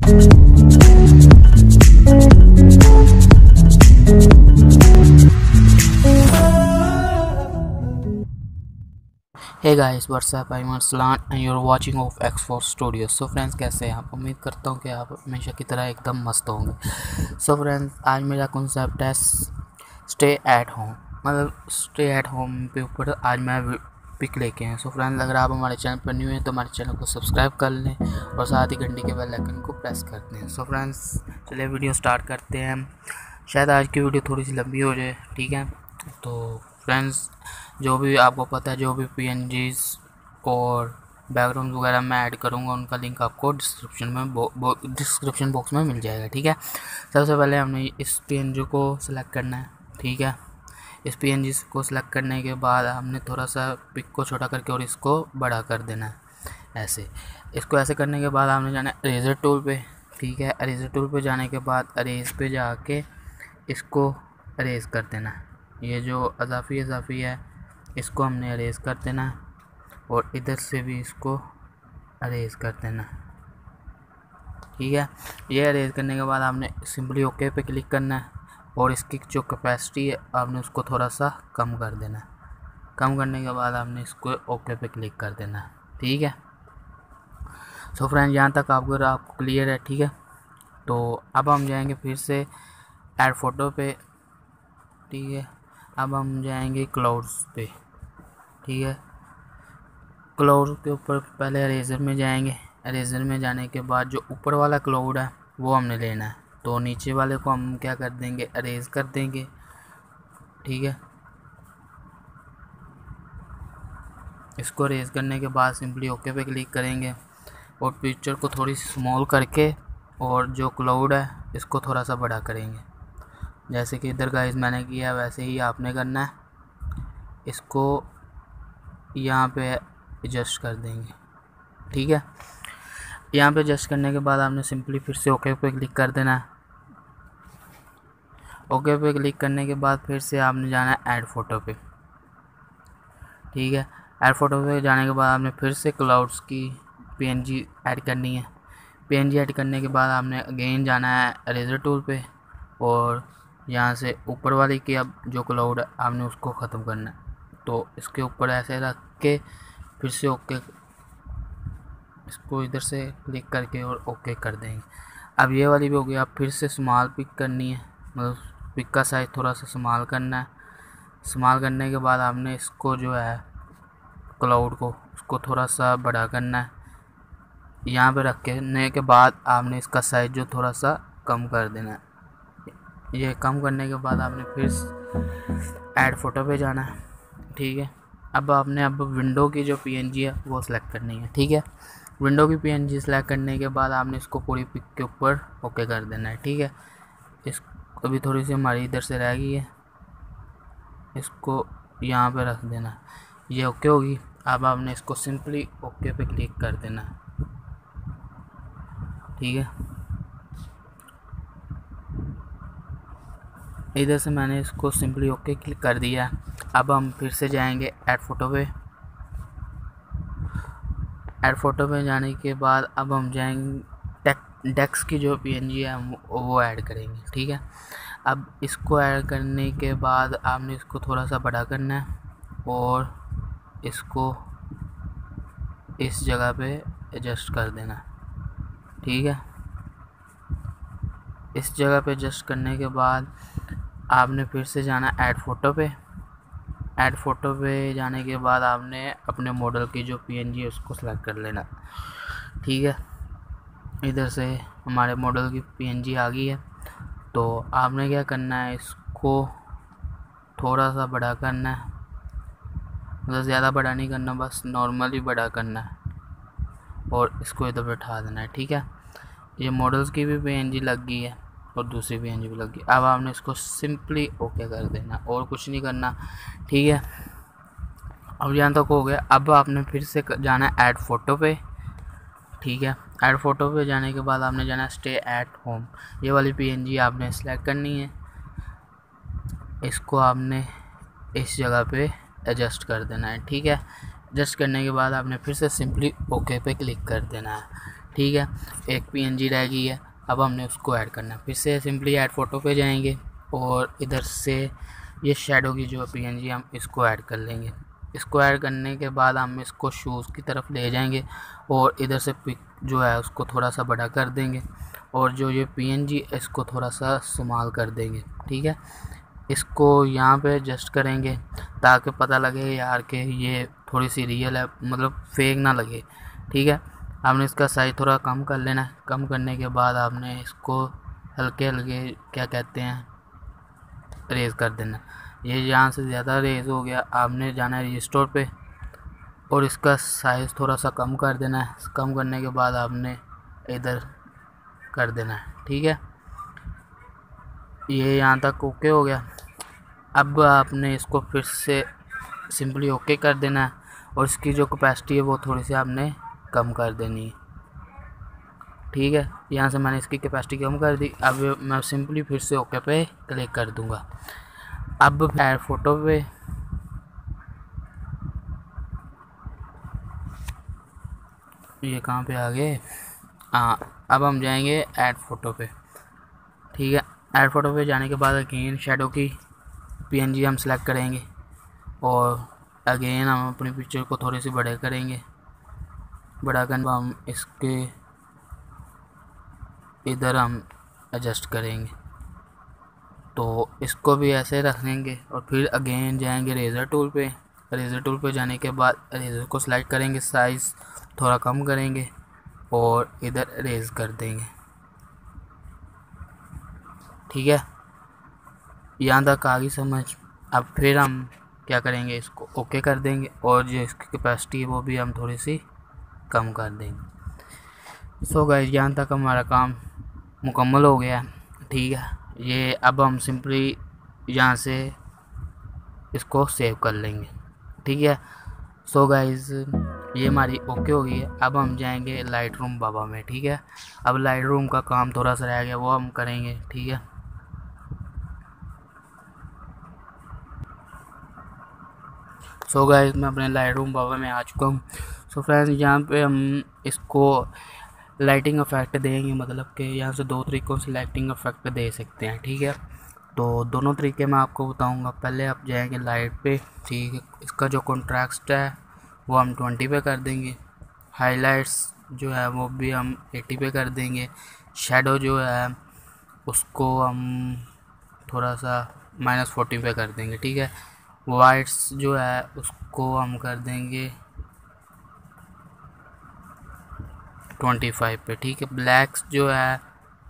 Hey guys what's up, I am Arsalan and you are watching of X4 studio. So friends, कैसे हैं आप? उम्मीद करता हूं कि आप हमेशा की तरह एकदम मस्त होंगे। सो फ्रेंड्स, आज मेरा कॉन्सेप्ट है स्टे एट होम, मतलब स्टे एट होम के ऊपर आज मैं पिक लेके हैं। सो फ्रेंड्स, अगर आप हमारे चैनल पर न्यू हैं तो हमारे चैनल को सब्सक्राइब कर लें और साथ ही घंटी के बेल आइकन को प्रेस कर दें। सो फ्रेंड्स, चलिए वीडियो स्टार्ट करते हैं। शायद आज की वीडियो थोड़ी सी लंबी हो जाए, ठीक है। तो फ्रेंड्स, जो भी आपको पता है, जो भी PNGs और बैकग्राउंड वगैरह मैं ऐड करूँगा उनका लिंक आपको डिस्क्रिप्शन बॉक्स में मिल जाएगा, ठीक है। सबसे पहले हमने इस PNG को सिलेक्ट करना है, ठीक है। इस PNG को सिलेक्ट करने के बाद हमने थोड़ा सा पिक को छोटा करके और इसको बड़ा कर देना है, ऐसे। इसको ऐसे करने के बाद हमने जाना है इरेजर टूल पे, ठीक है। इरेजर टूल पे जाने के बाद अरेज पे जाके इसको अरेज कर देना है। ये जो अजाफी है इसको हमने अरेज कर देना है और इधर से भी इसको अरेज कर देना, ठीक है। ये अरेज करने के बाद आपने सिंपली ओके पे क्लिक करना है और इसकी जो कैपेसिटी है आपने उसको थोड़ा सा कम कर देना है। कम करने के बाद आपने इसको ओके पे क्लिक कर देना है, ठीक है। सो फ्रेंड, यहाँ तक आपको क्लियर है, ठीक है। तो अब हम जाएंगे फिर से ऐड फोटो पे, ठीक है। अब हम जाएंगे क्लाउड्स पे, ठीक है। क्लाउड के ऊपर पहले इरेजर में जाएंगे। इरेजर में जाने के बाद जो ऊपर वाला क्लाउड है वो हमने लेना है, तो नीचे वाले को हम क्या कर देंगे, अरेज कर देंगे, ठीक है। इसको अरेज करने के बाद सिंपली ओके पे क्लिक करेंगे और पिक्चर को थोड़ी स्मॉल करके और जो क्लाउड है इसको थोड़ा सा बड़ा करेंगे, जैसे कि इधर गाइस मैंने किया वैसे ही आपने करना है। इसको यहाँ पे एडजस्ट कर देंगे, ठीक है। यहाँ पे एडजस्ट करने के बाद आपने सिंपली फिर से ओके पे क्लिक कर देना है। ओके पे क्लिक करने के बाद फिर से आपने जाना है ऐड फोटो पे, ठीक है। ऐड फोटो पे जाने के बाद आपने फिर से क्लाउड्स की PNG ऐड करनी है। PNG ऐड करने के बाद आपने अगेन जाना है इरेजर टूल पे और यहाँ से ऊपर वाली की अब जो क्लाउड है आपने उसको ख़त्म करना है। तो इसके ऊपर ऐसे रख के फिर से ओके, इसको इधर से क्लिक करके और ओके कर देंगे। अब ये वाली भी हो गई। अब फिर से स्मॉल पिक करनी है, मतलब पिक का साइज़ थोड़ा सा स्मॉल करना है। स्मॉल करने के बाद आपने इसको जो है क्लाउड को उसको थोड़ा सा बड़ा करना है। यहाँ पे रखने के बाद आपने इसका साइज़ जो थोड़ा सा कम कर देना है। ये कम करने के बाद आपने फिर ऐड फोटो पे जाना है, ठीक है। अब विंडो की जो PNG है वो सिलेक्ट करनी है, ठीक है। विंडो की PNG सिलेक्ट करने के बाद आपने इसको पूरी पिक के ऊपर ओके कर देना है, ठीक है। इस अभी थोड़ी सी हमारी इधर से रह गई है, इसको यहाँ पे रख देना। ये ओके होगी। अब आपने इसको सिंपली ओके पे क्लिक कर देना, ठीक है। इधर से मैंने इसको सिंपली ओके क्लिक कर दिया। अब हम फिर से जाएंगे ऐड फोटो पे। ऐड फोटो पे जाने के बाद अब हम जाएंगे डेक्स की जो PNG है वो ऐड करेंगे, ठीक है। अब इसको ऐड करने के बाद आपने इसको थोड़ा सा बड़ा करना है और इसको इस जगह पे एडजस्ट कर देना, ठीक है। इस जगह पे एडजस्ट करने के बाद आपने फिर से जाना ऐड फोटो पे। ऐड फोटो पे जाने के बाद आपने अपने मॉडल की जो PNG है उसको सेलेक्ट कर लेना, ठीक है। इधर से हमारे मॉडल की PNG आ गई है। तो आपने क्या करना है, इसको थोड़ा सा बड़ा करना है, मतलब ज़्यादा बड़ा नहीं करना, बस नॉर्मली बड़ा करना है और इसको इधर बैठा देना है, ठीक है। ये मॉडल्स की भी PNG लग गई है और दूसरी PNG भी लग गई। अब आपने इसको सिंपली ओके कर देना और कुछ नहीं करना, ठीक है। अब यहाँ तक हो गया। अब आपने फिर से जाना है ऐड फोटो पे, ठीक है। ऐड फोटो पे जाने के बाद आपने जाना है स्टे एट होम। ये वाली PNG आपने सेलेक्ट करनी है, इसको आपने इस जगह पे एडजस्ट कर देना है, ठीक है। एडजस्ट करने के बाद आपने फिर से सिंपली ओके पे क्लिक कर देना है, ठीक है, एक PNG रह गई है, अब हमने उसको ऐड करना है। फिर से सिंपली ऐड फ़ोटो पे जाएंगे और इधर से ये शेडो की जो PNG हम इसको ऐड कर लेंगे। इसको ऐड करने के बाद हम इसको शूज़ की तरफ ले जाएंगे और इधर से पिक जो है उसको थोड़ा सा बड़ा कर देंगे और जो ये PNG इसको थोड़ा सा स्मॉल कर देंगे। ठीक है, इसको यहाँ पे एडजस्ट करेंगे ताकि पता लगे यार कि ये थोड़ी सी रियल है, मतलब फेक ना लगे। ठीक है, आपने इसका साइज़ थोड़ा कम कर लेना है। कम करने के बाद आपने इसको हल्के हल्के क्या कहते हैं रेज़ कर देना। ये यहाँ से ज़्यादा रेज़ हो गया, आपने जाना है रिस्टोर पे और इसका साइज़ थोड़ा सा कम कर देना है। कम करने के बाद आपने इधर कर देना है। ठीक है, ये यहाँ तक ओके हो गया। अब आपने इसको फिर से सिंपली ओके कर देना है और इसकी जो कैपेसिटी है वो थोड़ी सी आपने कम कर देनी है। ठीक है, यहाँ से मैंने इसकी कैपेसिटी कम कर दी। अब मैं सिंपली फिर से ओके पे क्लिक कर दूँगा। अब ऐड फ़ोटो पे ये कहाँ पे आ गए, हाँ अब हम जाएंगे ऐड फ़ोटो पे। ठीक है, ऐड फ़ोटो पे जाने के बाद अगेन शेडो की PNG हम सेलेक्ट करेंगे और अगेन हम अपनी पिक्चर को थोड़ी सी बड़े करेंगे। बड़ा करके हम इसके इधर हम एडजस्ट करेंगे, तो इसको भी ऐसे रख देंगे और फिर अगेन जाएंगे रेज़र टूल पे। रेज़र टूल पे जाने के बाद रेज़र को सिलेक्ट करेंगे, साइज़ थोड़ा कम करेंगे और इधर रेज़ कर देंगे। ठीक है, यहाँ तक आ गई समझ। अब फिर हम क्या करेंगे, इसको ओके कर देंगे और जो इसकी कैपेसिटी है वो भी हम थोड़ी सी कम कर देंगे। सो गाइस, यहाँ तक हमारा काम मुकम्मल हो गया। ठीक है, ये अब हम सिंपली यहाँ से इसको सेव कर लेंगे। ठीक है, सो गाइस ये हमारी ओके हो गई है। अब हम जाएंगे लाइट रूम बाबा में। ठीक है, अब लाइट रूम का काम थोड़ा सा रह गया, वो हम करेंगे। ठीक है, सो गाइस मैं अपने लाइट रूम बाबा में आ चुका हूँ। सो फ्रेंड्स, यहाँ पे हम इसको लाइटिंग इफेक्ट देंगे, मतलब कि यहाँ से दो तरीक़ों से लाइटिंग इफेक्ट दे सकते हैं। ठीक है, तो दोनों तरीके मैं आपको बताऊंगा। पहले आप जाएंगे लाइट पे। ठीक है, इसका जो कॉन्ट्रास्ट है वो हम 20 पे कर देंगे। हाइलाइट्स जो है वो भी हम 80 पे कर देंगे। शेडो जो है उसको हम थोड़ा सा -40 पे कर देंगे। ठीक है, वाइट्स जो है उसको हम कर देंगे 25 पे। ठीक है, ब्लैक्स जो है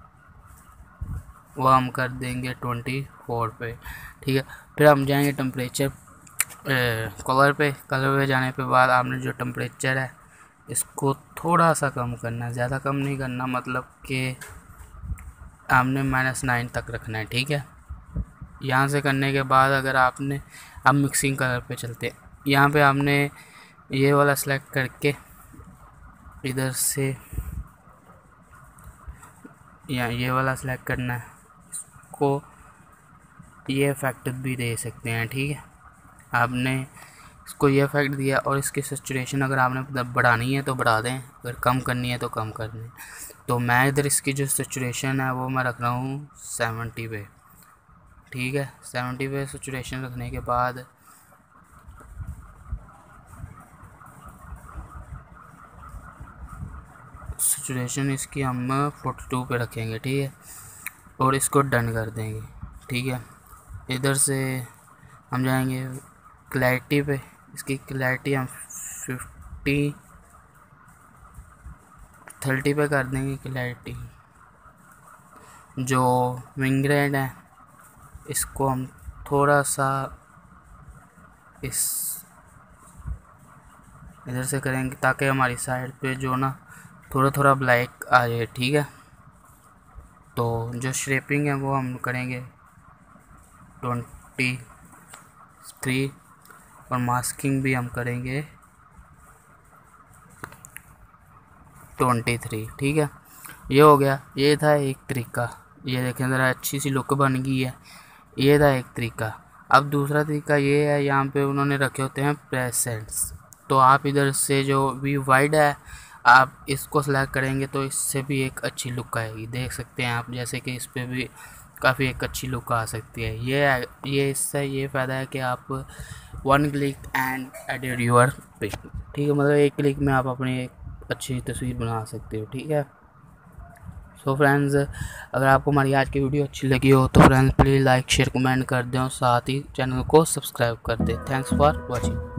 वो हम कर देंगे 24 पे। ठीक है, फिर हम जाएंगे टेम्परेचर कलर पे। कलर पे जाने पे बाद आपने जो टेम्परेचर है इसको थोड़ा सा कम करना है, ज़्यादा कम नहीं करना, मतलब कि आपने -9 तक रखना है। ठीक है, यहाँ से करने के बाद अगर आपने अब मिक्सिंग कलर पे चलते हैं, यहाँ पे आपने ये वाला सेलेक्ट करके इधर से यहाँ ये वाला सेलेक्ट करना है, इसको ये इफेक्ट भी दे सकते हैं। ठीक है, आपने इसको ये इफेक्ट दिया और इसकी सैचुरेशन अगर आपने बढ़ानी है तो बढ़ा दें, अगर कम करनी है तो कम कर दें। तो मैं इधर इसकी जो सैचुरेशन है वो मैं रख रहा हूँ 70 पे। ठीक है, 70 पे सैचुरेशन रखने के बाद सैचुरेशन इसकी हम 42 पे रखेंगे। ठीक है, और इसको डन कर देंगे। ठीक है, इधर से हम जाएंगे क्लैरिटी पे। इसकी क्लैरिटी हम 30 पे कर देंगे। क्लैरिटी जो विंग रेड है इसको हम थोड़ा सा इस इधर से करेंगे ताकि हमारी साइड पे जो ना थोड़ा थोड़ा ब्लैक आ जाए। ठीक है, तो जो शेपिंग है वो हम करेंगे 23 और मास्किंग भी हम करेंगे 23। ठीक है, ये हो गया। ये था एक तरीका, ये देखें ज़रा अच्छी सी लुक बन गई है। ये था एक तरीका। अब दूसरा तरीका ये है, यहाँ पे उन्होंने रखे होते हैं प्रेसेंट्स, तो आप इधर से जो वी वाइड है आप इसको सेलेक्ट करेंगे तो इससे भी एक अच्छी लुक आएगी। देख सकते हैं आप, जैसे कि इस पर भी काफ़ी एक अच्छी लुक आ सकती है। ये इससे ये फ़ायदा है कि आप 1 click and edit your pic, ठीक है, मतलब 1 क्लिक में आप अपनी एक अच्छी तस्वीर बना सकते हो, ठीक है। सो फ्रेंड्स, अगर आपको हमारी आज की वीडियो अच्छी लगी हो तो friends please like share comment कर दें और साथ ही चैनल को सब्सक्राइब कर दें। Thanks for watching.